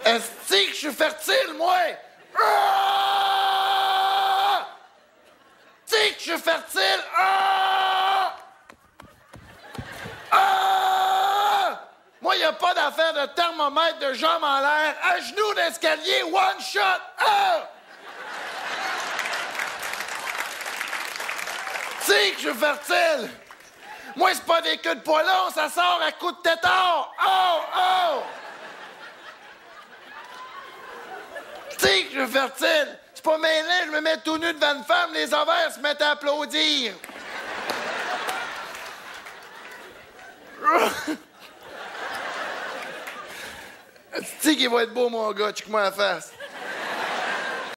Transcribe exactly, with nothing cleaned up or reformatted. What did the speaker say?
Est-ce que je suis fertile, moi? Ah! Est-ce que je suis fertile? Ah! Ah! Moi, y a pas d'affaire de thermomètre, de jambes en l'air, à genoux d'escalier, one shot! Ah! T'sais que je suis fertile! Moi, c'est pas des queues de poilon, ça sort à coups de tétard! Oh! Oh! T'sais que je suis fertile! C'est pas mêlé, je me mets tout nu devant une femme, les ovaires se mettent à applaudir! Tu sais qu'il va être beau, mon gars, check-moi la face.